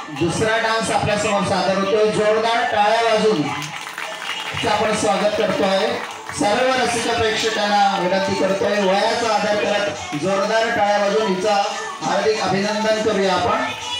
दुसरा डान्स आपल्या समोर सादर होतोय। जोरदार टाळ्या वाजवून आपण स्वागत करतोय। सर्व रसिक प्रेक्षकांना विनंती करतोय वयाचा आदर करत जोरदार टाळ्या वाजवून हिचा हार्दिक अभिनंदन करूया आपण।